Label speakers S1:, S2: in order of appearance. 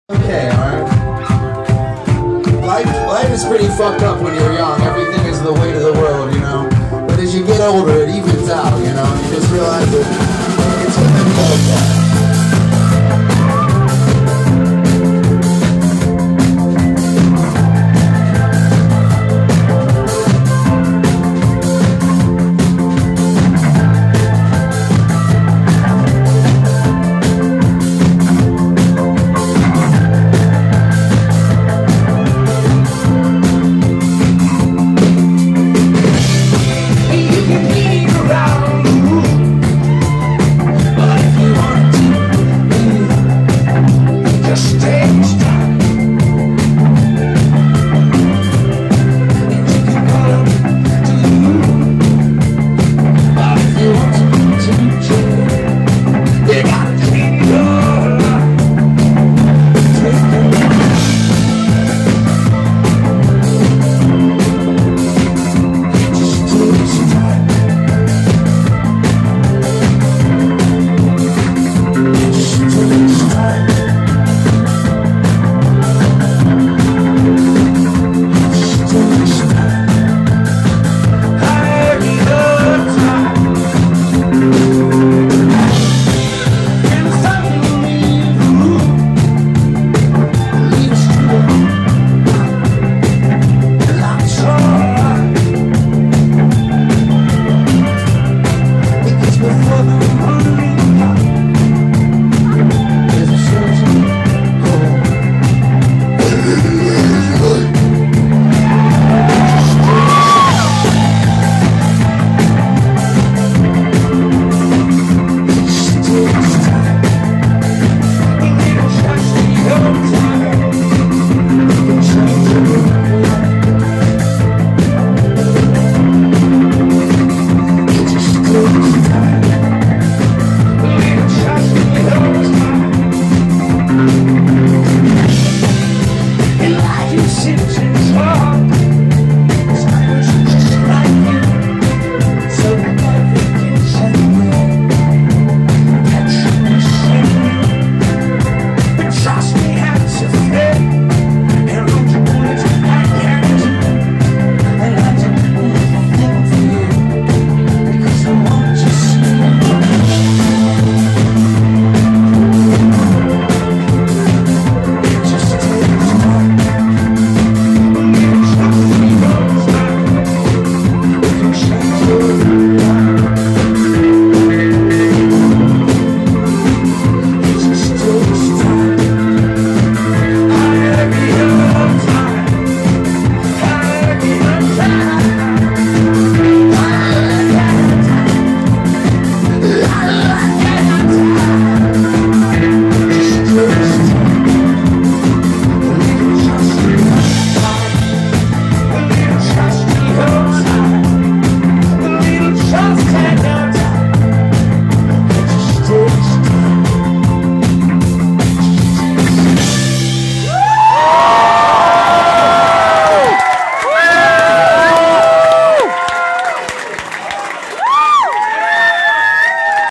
S1: Okay, alright. Life is pretty fucked up when you're young. Everything is the weight of the world, you know? But as you get older, it evens out, you know? You just realize that it's gonna be okay.